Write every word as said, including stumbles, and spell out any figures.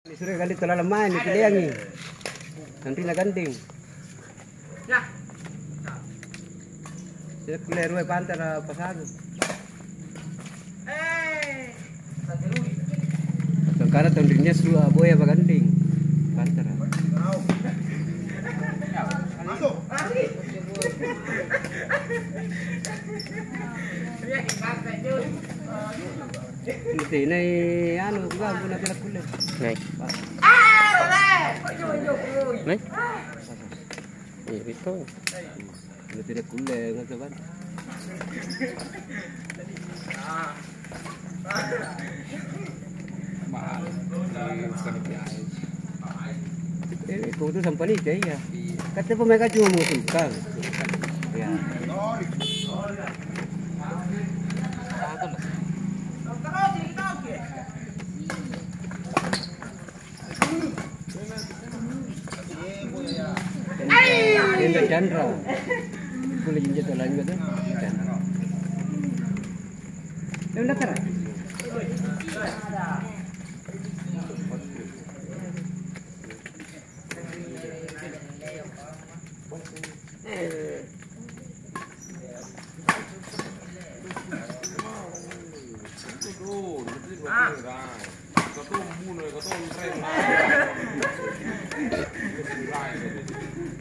Sudah kali telah lemah ni kalian ni. Nanti nak ganding. Ya. Saya keluar ruai pantai pasar. Eh. Sekarang tandingnya sudah boya baganding. Pantai. Masuk. Nanti ni anu juga guna tidak kulit. Này. Ah, Này. Iya itu. Guna tidak kulit nggak tahu kan? Eh, kau tu sampai ni cai ya. Kata pun mereka cuma mau tukang. Ya. Ini Chandra. Boleh jinjat lain juga tu. Chandra. Ini nak ter? Có tôm mua rồi, có tôm xem